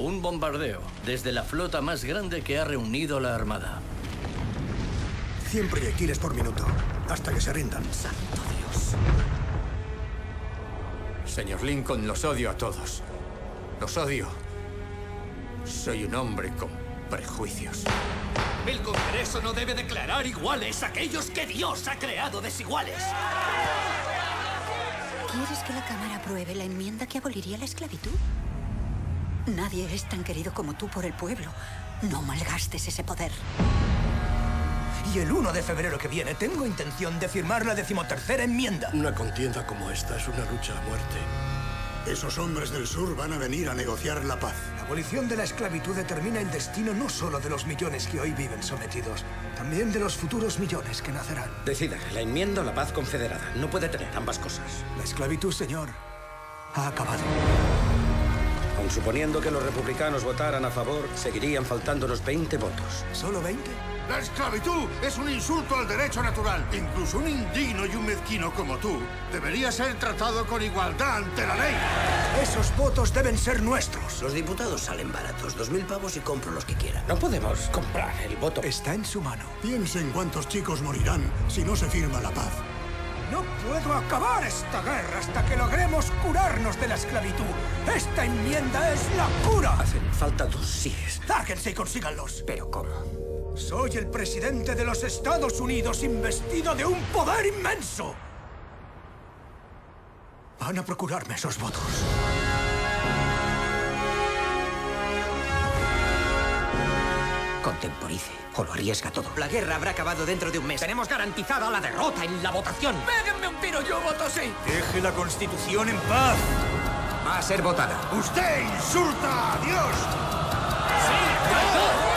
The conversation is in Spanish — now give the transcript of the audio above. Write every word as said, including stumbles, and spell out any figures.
Un bombardeo desde la flota más grande que ha reunido la Armada. Cien proyectiles por minuto, hasta que se rindan. ¡Santo Dios! Señor Lincoln, los odio a todos. Los odio. Soy un hombre con prejuicios. El Congreso no debe declarar iguales a aquellos que Dios ha creado desiguales. ¿Quieres que la Cámara apruebe la enmienda que aboliría la esclavitud? Nadie es tan querido como tú por el pueblo. No malgastes ese poder. Y el uno de febrero que viene tengo intención de firmar la decimotercera enmienda. Una contienda como esta es una lucha a muerte. Esos hombres del sur van a venir a negociar la paz. La abolición de la esclavitud determina el destino no solo de los millones que hoy viven sometidos, también de los futuros millones que nacerán. Decida, la enmienda o la paz confederada. No puede tener ambas cosas. La esclavitud, señor, ha acabado. Aun suponiendo que los republicanos votaran a favor, seguirían faltándonos veinte votos. ¿Solo veinte? La esclavitud es un insulto al derecho natural. Incluso un indigno y un mezquino como tú debería ser tratado con igualdad ante la ley. Esos votos deben ser nuestros. Los diputados salen baratos. Dos mil pavos y compro los que quiera. No podemos comprar el voto. Está en su mano. Piense en cuántos chicos morirán si no se firma la paz. No puedo acabar esta guerra hasta que logremos curarnos de la esclavitud. Esta enmienda es la cura. Hacen falta dos síes. Lárguense y consíganlos. ¿Pero cómo? Soy el presidente de los Estados Unidos, investido de un poder inmenso. Van a procurarme esos votos. Contemporice o lo arriesga todo. La guerra habrá acabado dentro de un mes. Tenemos garantizada la derrota en la votación. ¡Péguenme un tiro! ¡Yo voto sí! Deje la Constitución en paz. Va a ser votada. ¡Usted insulta a Dios! ¡Sí!